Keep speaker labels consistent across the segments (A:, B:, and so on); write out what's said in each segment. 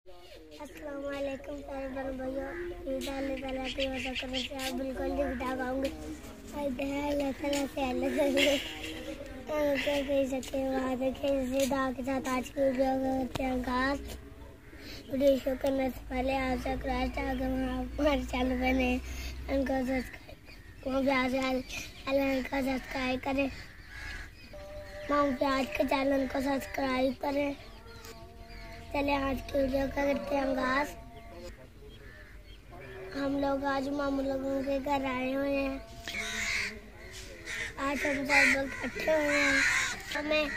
A: अस्सलाम वालेकुम प्यारे बहन भाइयों, ईद अल्लाह ताला की वजह करने से आप बिल्कुल नहीं बिता पाऊंगे। अल्लाह ताला से अल्लाह कह सके बात है कि दाग के साथ आज की वीडियो करते हैं आगाज़। वीडियो शो करने से पहले आपसे रिक्वेस्ट है, अगर हमारे चैनल पर नए उनको सब्सक्राइब करें। माँ प्याज के चैनल को सब्सक्राइब करें। चले आज की वीडियो करते हैं आगाज़। हम लोग आज मामू लोगों के घर आए हुए हैं। आज हम सब लोग इकट्ठे हुए हैं। हमें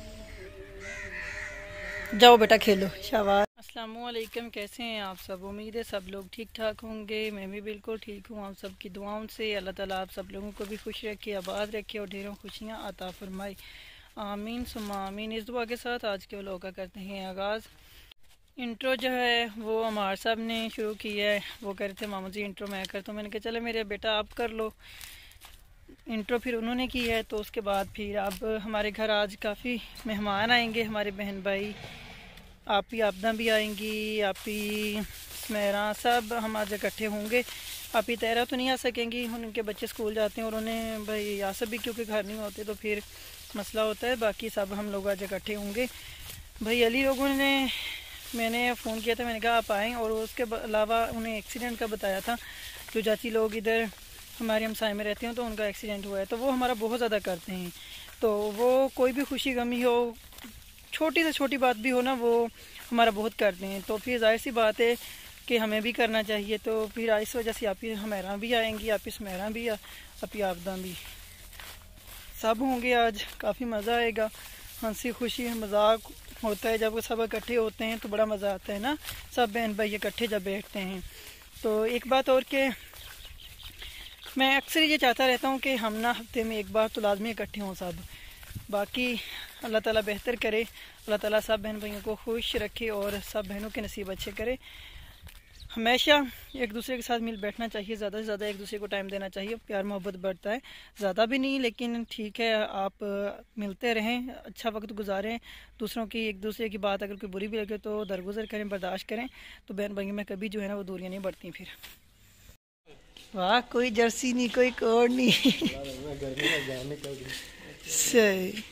B: जाओ बेटा खेलो, शाबाश। अस्सलामुअलैकुम, कैसे हैं आप सब? उम्मीद है सब लोग ठीक ठाक होंगे। मैं भी बिल्कुल ठीक हूँ। आप सबकी दुआओं से अल्लाह ताला आप सब लोगों को भी खुश रखे, आबाद रखे और ढेरों खुशियाँ अता फरमाए। आमीन सुम्मा आमीन। इस दुआ के साथ आज के व्लॉग का करते हैं आगाज़। इंट्रो जो है वो अमार साहब ने शुरू किया है। वो कह रहे थे मामू जी इंट्रो मैं कर, तो मैंने कहा चले मेरे बेटा आप कर लो इंट्रो। फिर उन्होंने की है, तो उसके बाद फिर अब हमारे घर आज काफ़ी मेहमान आएंगे, हमारे बहन भाई। आप ही आपदा भी आएंगी, आप ही स्मेरा, सब हम आज इकट्ठे होंगे। आप ही तैरा तो नहीं आ सकेंगी, उनके बच्चे स्कूल जाते हैं और उन्हें भाई यासब भी क्योंकि घर नहीं होते तो फिर मसला होता है। बाकी सब हम लोग आज इकट्ठे होंगे। भाई अली लोगों ने मैंने फ़ोन किया था, मैंने कहा आप आएँ, और उसके अलावा उन्हें एक्सीडेंट का बताया था। जो चाची लोग इधर हमारे हमसाए में रहते हैं तो उनका एक्सीडेंट हुआ है, तो वो हमारा बहुत ज़्यादा करते हैं। तो वो कोई भी खुशी गमी हो, छोटी से छोटी बात भी हो ना, वो हमारा बहुत करते हैं। तो फिर जाहिर सी बात है कि हमें भी करना चाहिए। तो फिर इस वजह से आप ही हमारा भी आएंगी, आप ही स्मेरा भी, आप ही आपदा भी, सब होंगे। आज काफ़ी मज़ा आएगा, हंसी खुशी मजाक होता है। जब वो सब इकट्ठे होते हैं तो बड़ा मज़ा आता है ना, सब बहन भाई इकट्ठे जब बैठते हैं। तो एक बात और कि मैं अक्सर ये चाहता रहता हूँ कि हम ना हफ्ते में एक बार तो लाजमी इकट्ठे हों सब। बाकी अल्लाह ताला बेहतर करे, अल्लाह ताला सब बहन भाइयों को खुश रखे और सब बहनों के नसीब अच्छे करे। हमेशा एक दूसरे के साथ मिल बैठना चाहिए, ज़्यादा से ज़्यादा एक दूसरे को टाइम देना चाहिए, प्यार मोहब्बत बढ़ता है। ज़्यादा भी नहीं लेकिन ठीक है, आप मिलते रहें, अच्छा वक्त गुजारें। दूसरों की एक दूसरे की बात अगर कोई बुरी भी लगे तो दरगुजर करें, बर्दाश्त करें। तो बहन भाइयों में कभी जो है ना वो दूरियाँ नहीं बढ़ती फिर। वाह, कोई जर्सी नहीं, कोई कोड नहीं। सही,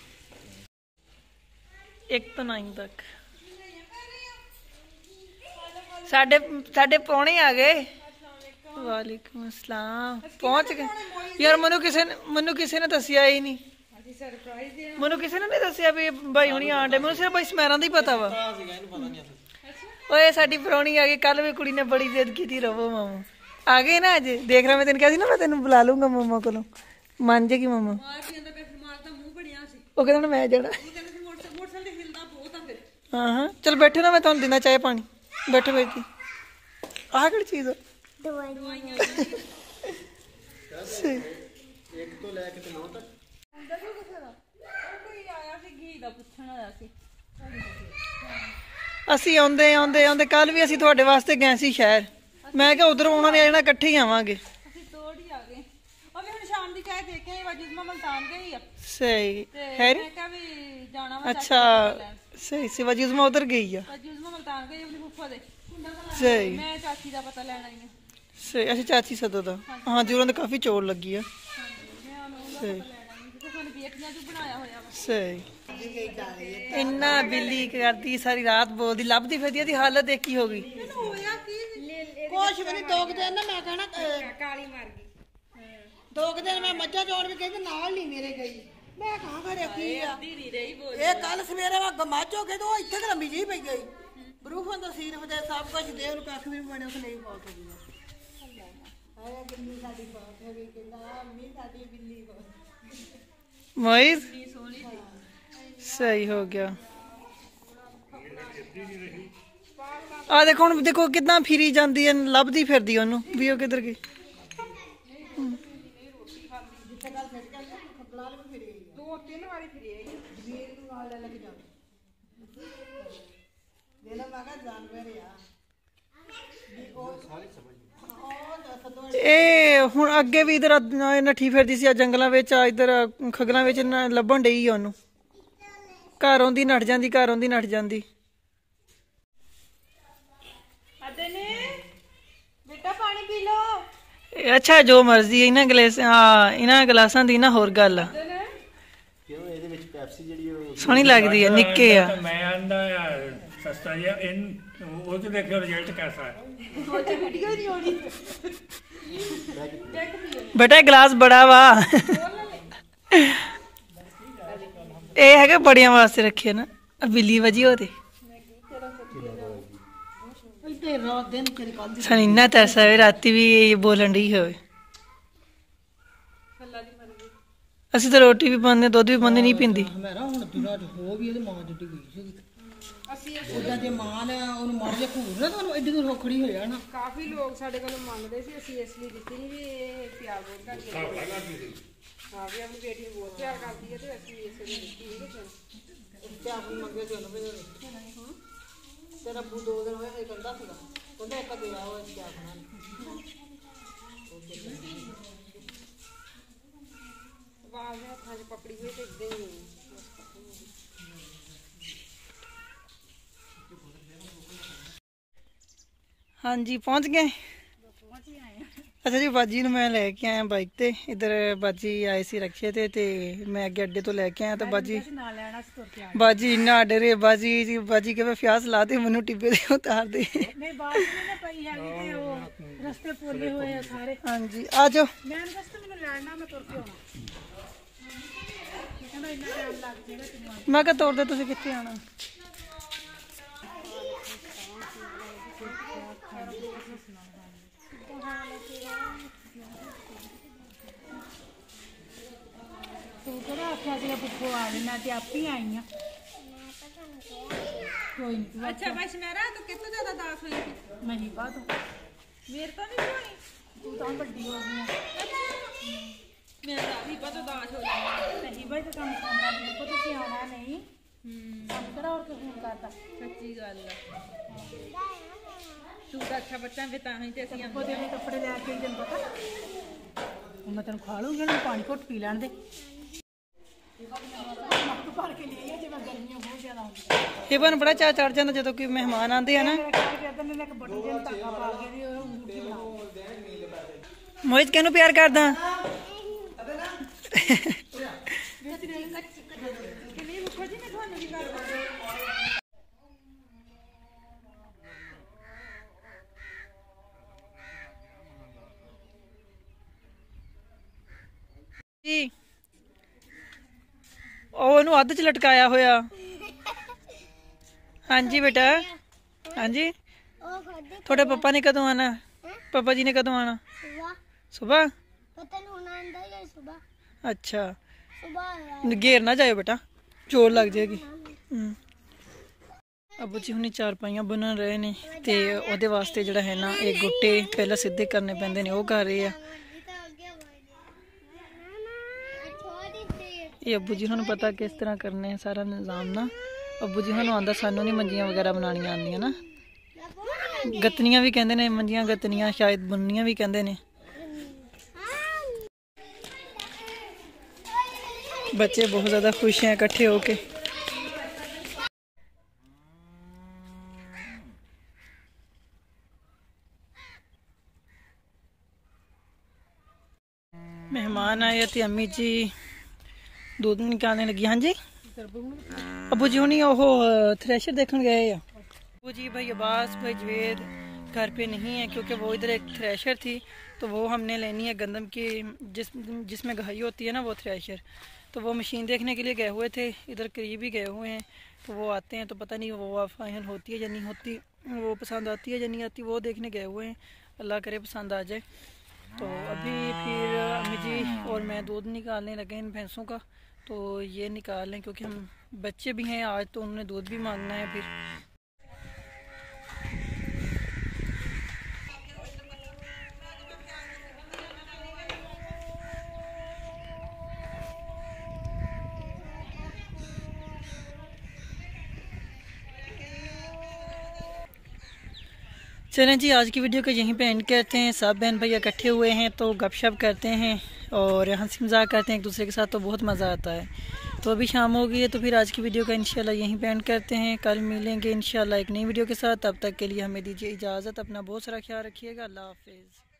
B: एक तो 9 तक साढ़े पौने आ गए। वालेकुम अस्सलाम, पहुंच गए यार। मनु किसी ने दसिया ही नहीं, मनु किसी ने नहीं दसिया भी भाई हुणी आंडे। मैनू सिर्फ भाई स्मैरा दा ही पता वा। ओए साडी परौणी आ गई, कल भी कुड़ी ने बड़ी जिद की थी रवो मामू आ गए ना अज। देख रहा मैं तेन कहा ना मैं तेन बुला लूंगा मम्मा को, मान जाएगी मम्मा। वो कहना मैं जाना। हाँ हाँ चल बैठे ना, मैं तुम देना चाहे पानी। बैठो बैठी, आह किहड़ी चीज है? ਅਸੀਂ ਆਉਂਦੇ ਆਉਂਦੇ ਆਉਂਦੇ ਕੱਲ ਵੀ ਅਸੀਂ ਤੁਹਾਡੇ ਵਾਸਤੇ ਗਏ ਸੀ ਸ਼ਹਿਰ। ਮੈਂ ਕਿਹਾ ਉਧਰੋਂ ਉਹਨਾਂ ਨੇ ਆ ਜਾਣਾ, ਇਕੱਠੇ ਹੀ ਆਵਾਂਗੇ। ਅਸੀਂ ਤੋੜ ਹੀ ਆ ਗਏ। ਉਹ ਵੀ ਹੁਣ ਸ਼ਾਮ ਦੀ ਚਾਹ ਦੇ ਕੇ ਆਈ, ਵਜੀਜ਼ਮਾ ਮਲਤਾਨ ਗਈ ਆ। ਸਹੀ ਹੈ, ਮੈਂ ਕਿਹਾ ਵੀ ਜਾਣਾ ਵਾ। ਅੱਛਾ सही से वजूजमा उधर गई है। सही मैं चाची दा पता लेना ही है। सही अच्छा चाची सदो दा। हाँ जी, उन्होंने काफी चोट लगी है। सही इन्ना बिल्ली करती सारी रात बोलती लभदी फिरदी, दी हालत देखी होगी। कुछ भी नहीं, 2 दिन ना मैं कहना काली मर गई। 2 दिन मैं मज्जा चोड़ भी कहते नाल नहीं मेरे गई। मैं कहाँ करे की ये कल सवेरे मैं गमाच हो गए तो इतने लंबी जी पी गई। बरूफन तो सीर बजे सब कुछ दे कख भी बने, उस नहीं बहुत हो गई। सही हो गया। आ देखो हुण देखो कितना फिरी जाती है, लभदी फिरदी ओनू भी, वो किधर गई। ਹੁਣ ਅੱਗੇ ਵੀ ਇਧਰ ਨੱਠੀ ਫਿਰਦੀ ਸੀ ਜੰਗਲਾਂ ਵਿੱਚ, ਇਧਰ ਖਗਲਾਂ ਵਿੱਚ ਲੱਭਣ ਡਈ ਉਹਨੂੰ। ਘਰ ਆਉਂਦੀ ਨੱਠ ਜਾਂਦੀ, ਘਰ ਆਉਂਦੀ ਨੱਠ ਜਾਂਦੀ। अच्छा जो मर्जी इन्हां गिलास इन्हां गिलासां दी ना होर गल आ सोहनी लगदी है निक्के आ
C: मैं आंदा सस्ता जिहा इन ਉਹ ਤੇ ਦੇਖਿਓ ਰਿਜ਼ਲਟ कैसा है
B: बेटा गिलास बड़ा वा ये है बड़िया वास्ते रखे ना बिल्ली वजी होते सन इन्ना तरसा है राती भी बोलन डी हो असि तो रोटी भी पाते दुध भी पाते नहीं पींदी
D: ਉਹਦਾ ਜੇ ਮਾਂ ਨੇ ਉਹਨੂੰ ਮਾਰ ਕੇ ਘੂਰਨਾ ਤਾਂ ਉਹਨੂੰ ਐਡੀ ਦੂਰ ਖੜੀ ਹੋ ਜਾਣਾ
E: ਕਾਫੀ ਲੋਕ ਸਾਡੇ ਕੋਲੋਂ ਮੰਗਦੇ ਸੀ ਅਸੀਂ ਇਸ ਲਈ ਦਿੱਤੀ ਨਹੀਂ ਵੀ ਇਹ ਪਿਆਰ ਬਹੁਤ ਕਰਦੀ ਹੈ ਹਾਂ ਵੀ ਆਪਣੀ ਬੇਟੀ ਨੂੰ ਬਹੁਤ ਪਿਆਰ ਕਰਦੀ ਹੈ ਤੇ ਅਸੀਂ ਇਸ ਲਈ ਦਿੱਤੀ ਨਹੀਂ ਕਿ
D: ਤੇ ਆਪਣੀ ਮੰਗੇ ਤੇ ਉਹਨੂੰ ਭੇਜ ਤੇਰਾ ਅੱਬੂ 2 ਦਿਨ ਹੋਏ ਇਹ ਕਹਿੰਦਾ ਸੀਗਾ ਕਹਿੰਦਾ ਇੱਕ ਦੇ ਆਓ ਇਸ ਕਿਆ ਖਾਣਾ
E: ਬਾਅਦ ਵਿੱਚ ਹੱਥਾਂ 'ਚ ਪਕੜੀ ਹੋਈ ਤੇ ਇਦਾਂ ਹੀ
B: हाँ जी पहुंच गए अच्छा जी बाजी मैं लैके आया बाइक ते इधर बाजी आए सी रखे ते मैं अगे अड्डे तो लैके आया तो बाजी इन्ना डरे बाजी के फ्यास ला दे मैनू टिब्बे दे उतार दे हाँ जी आ जाओ मैं क्या तोड़ दे तुसीं कित्थे आना
D: ਤੂੰ ਕਿਹੜਾ ਆਖਿਆ ਸੀਗਾ ਪੁੱਪੋ ਆ ਗਈ ਮੈਂ ਤੇ ਆਪੇ ਹੀ ਆਈ ਆ ਕੋਈ ਨਹੀਂ
E: अच्छा बस मेरा तो कितना ज्यादा दास हुई थी
D: ਨਹੀਂ ਬਾਤ
E: मेरे तो नहीं हुई
D: ਤੂੰ ਤਾਂ ਵੱਡੀ ਹੋ ਗਈ
E: मेरा अभी पता दास हो जाएगा
D: ਨਹੀਂ ਬਾਈ ਤਾਂ ਕੰਮ ਕਰਨਾ ਮੇਰੇ ਕੋਲ ਤੁਸੀਂ ਆਉਣਾ ਨਹੀਂ ਕੰਮ ਕਿਹੜਾ ਹੋਰ ਕੋਈ ਫੋਨ ਕਰਦਾ
E: सच्ची गल है तू तो अच्छा बच्चा भी तां ही ते ਅਸੀਂ
D: ਉਹਦੇ ਲਈ ਕੱਪੜੇ ਲੈ ਕੇ ਦਿਨ ਪਤਾ ਹੁਣ ਮੈਂ ਤੈਨੂੰ ਖਾ ਲੂੰਗੀ ਉਹਨੂੰ ਪਾਣੀ ਘੁੱਟ ਪੀ ਲੈਣ ਦੇ ਮੱਕ ਭਰ ਕੇ ਲਈ ਜਿਵੇਂ ਗਰਮੀਆਂ ਬਹੁਤ ਜ਼ਿਆਦਾ ਹੁੰਦੀਆਂ
B: ये बन बड़ा चाह चढ़ जाता जो कोई मेहमान आते हैं ना
D: ਇੱਕ ਬਟਨ ਦੇ ਧਾਗਾ ਪਾ ਕੇ ਦੀ ਉਹ ਅੰਗੂਠੀ ਬਣਾ
B: मोहित कहनू प्यार करदा जी ਉਹਨੂੰ ਅੱਧ ਚ ਲਟਕਾਇਆ ਹੋਇਆ हाँ जी बेटा हाँ जी थोड़े पापा ने कदों आना पापा जी ने कदों आना सुबह अच्छा घेर ना जाए बेटा चोट लग जाएगी अबू जी हुणी चारपाइयां बुनन रहे ने ते ओहदे वास्ते जिहड़ा है ना एक गुट्टे पहला सीधे करने पैंदे ने वो कर रहे हैं ये अबू जी हुण पता किस तरह करने सारा निज़ाम ना अबू जी हुण आंदा सानू नहीं मंजियां वगैरह बनानियां आंदियां ना गतनियां भी कहंदे ने मंजियां गतनियां शायद बुननियां भी कहंदे ने बच्चे बहुत ज़्यादा खुश हैं इकट्ठे होके मेहमान आए थे अम्मी जी दूध निकालने लगी हाँ जी अबू जी हुणी ओहो थ्रेशर देखने गए हैं अबू जी भाई अब्बास भाई जवेद घर पे नहीं है क्योंकि वो इधर एक थ्रेशर थी तो वो हमने लेनी है गंदम की जिसमें घाई होती है ना वो थ्रेशर तो वो मशीन देखने के लिए गए हुए थे इधर करीब ही गए हुए हैं तो वो आते हैं तो पता नहीं वो फाइनल होती है या नहीं होती वो पसंद आती है या नहीं आती वो देखने गए हुए हैं अल्लाह करे पसंद आ जाए तो अभी फिर अम्मी जी और मैं दूध निकालने लगे इन भैंसों का तो ये निकाल लें क्योंकि हम बच्चे भी हैं आज तो उन्होंने दूध भी मांगना है फिर चलें जी आज की वीडियो को यहीं पे एंड करते हैं सब बहन भैया इकट्ठे हुए हैं तो गपशप करते हैं और हंसी मजाक करते हैं एक दूसरे के साथ तो बहुत मज़ा आता है तो अभी शाम हो गई है तो फिर आज की वीडियो का इंशाल्लाह यहीं पे एंड करते हैं कल मिलेंगे इंशाल्लाह एक नई वीडियो के साथ तब तक के लिए हमें दीजिए इजाज़त अपना बहुत सारा ख्याल रखिएगा अल्लाह हाफिज़।